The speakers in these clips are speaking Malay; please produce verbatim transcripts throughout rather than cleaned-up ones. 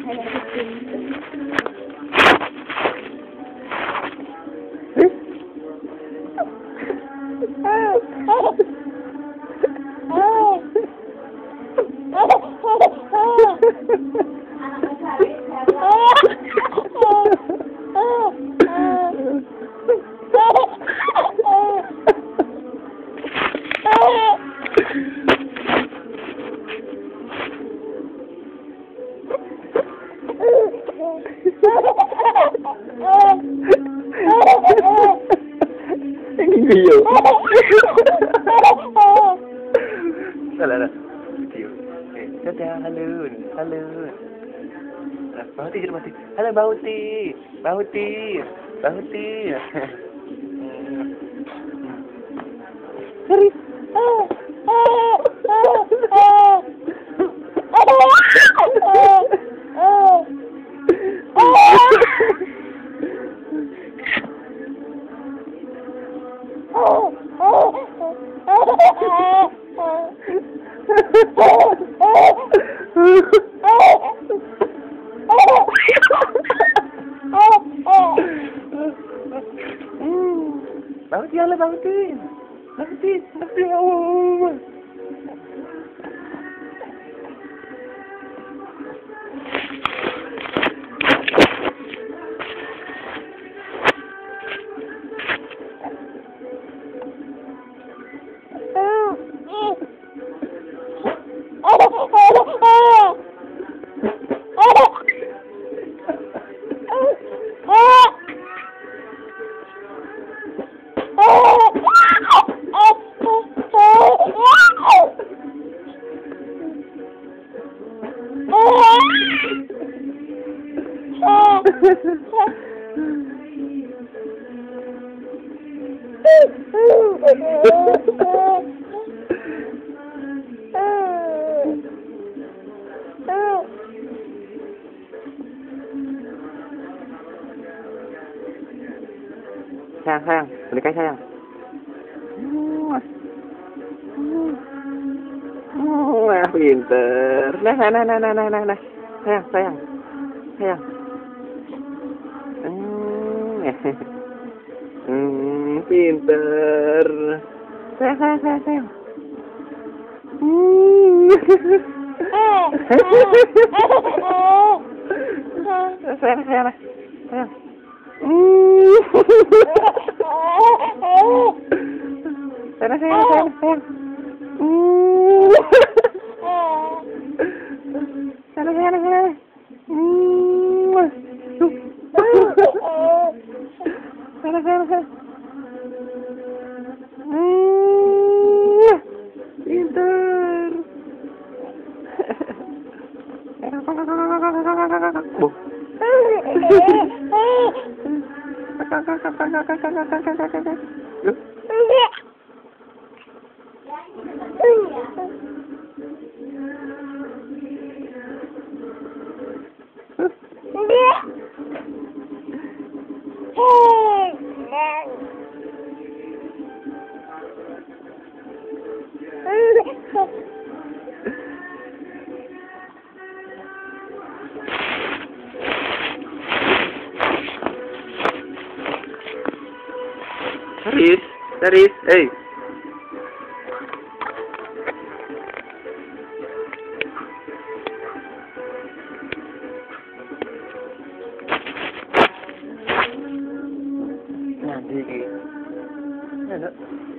Video. Salah dah. Video. Eh, dadah, halo, halo. Bauti je Bauti. Halo Bauti. Bauti. Bauti. Haris. Bauti, halo Bauti. Bauti, Bauti, awal. Sayang, sayang, berikan sayang. Wah, pinter. Nah, nah, nah, nah, nah, nah, nah, nah. Sayang, sayang, sayang. Hmm, pinter. Sayang, sayang, sayang, sayang. Hmm. Sayang, sayang, sayang. Hmm. Sayang, sayang, sayang, sayang. Hmm. Sayang, sayang, sayang. Hmm. Sayang, sayang, sayang. Hmm. Pinter. Oh. Haris, Haris, hey. Nanti, ada.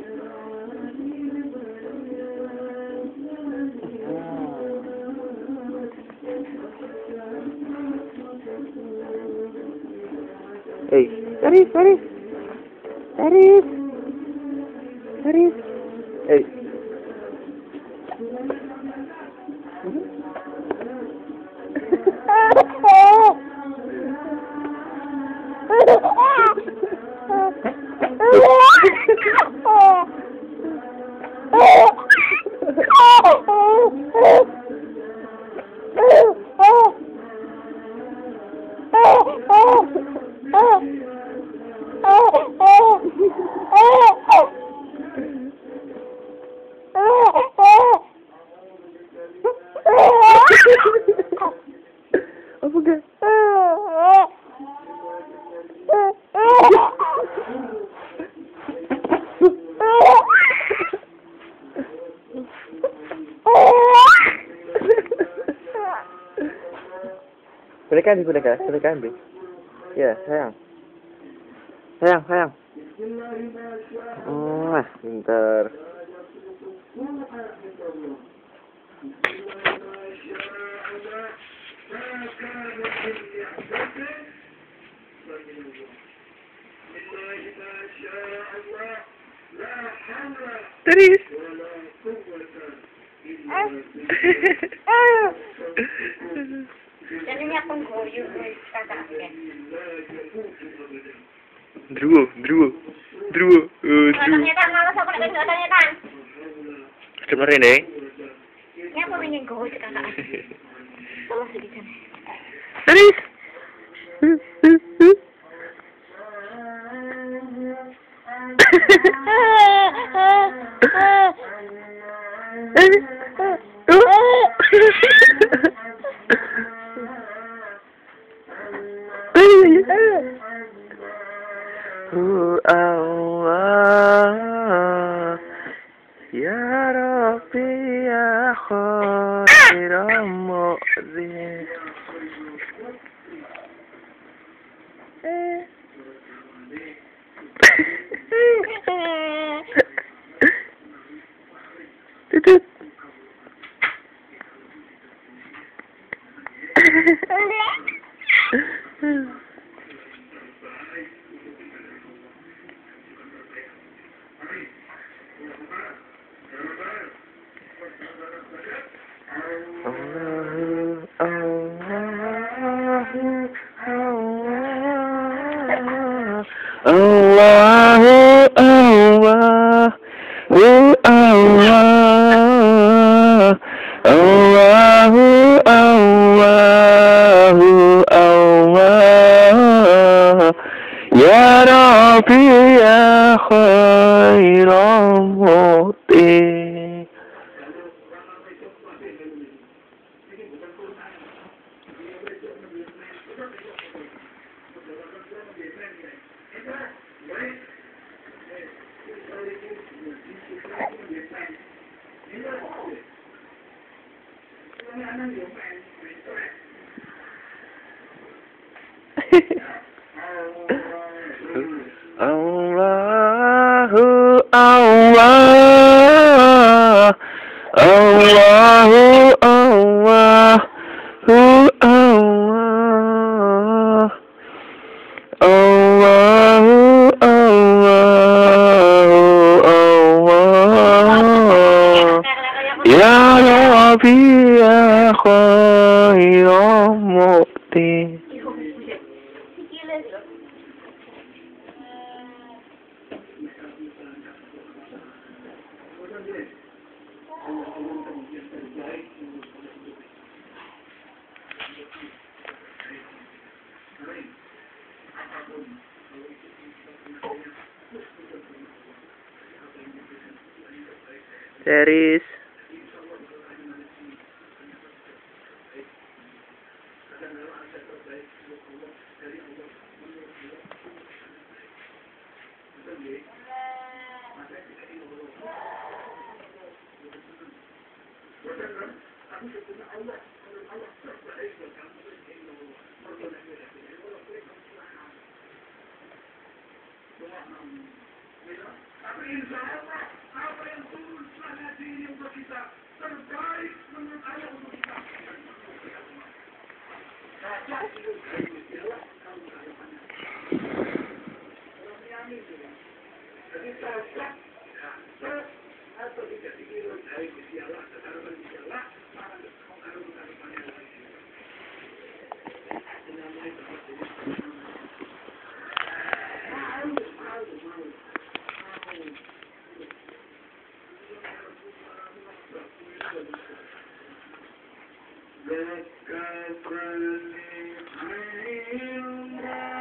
Hey, Haris, Haris. Haris. Haris. Hey. Boneka ambil, boneka, boneka ambil. Ya, sayang. Sayang, sayang. Wah, pintar. Terus. Jadinya penggoyo kakaknya. Druwo, druwo, druwo, uh, druwo. Katanya kan malas aku nak katanya kan. Cuma Rene. Ini apa ingin goyo kakak? Salah sedikit. Terus. Allah ya Rabbi ya khairal mu'zin. Tutut. Allahu Allahu Allah Allahu Allahu Allah ya Rabbi ya khairal mu'tin. Allahu Allah Allahu Allahu Allah Allahu Allah ya Rabbi ya khairal mu'tin. Teris. Let's go,